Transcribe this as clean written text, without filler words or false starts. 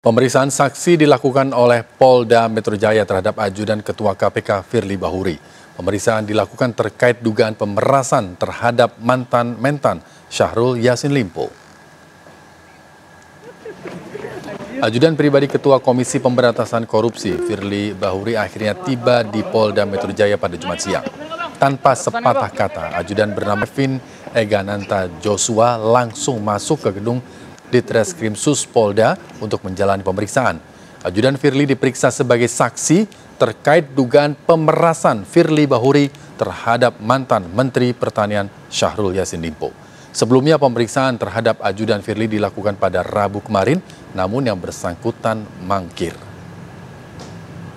Pemeriksaan saksi dilakukan oleh Polda Metro Jaya terhadap Ajudan Ketua KPK Firly Bahuri. Pemeriksaan dilakukan terkait dugaan pemerasan terhadap mantan Mentan Syahrul Yassin Limpo. Ajudan pribadi Ketua Komisi Pemberantasan Korupsi Firly Bahuri akhirnya tiba di Polda Metro Jaya pada Jumat siang. Tanpa sepatah kata, ajudan bernama Vin Egananta Joshua langsung masuk ke gedung Ditreskrim Sus Polda untuk menjalani pemeriksaan. Ajudan Firly diperiksa sebagai saksi terkait dugaan pemerasan Firly Bahuri terhadap mantan Menteri Pertanian Syahrul Yassin Limpo. Sebelumnya pemeriksaan terhadap ajudan Firly dilakukan pada Rabu kemarin, namun yang bersangkutan mangkir.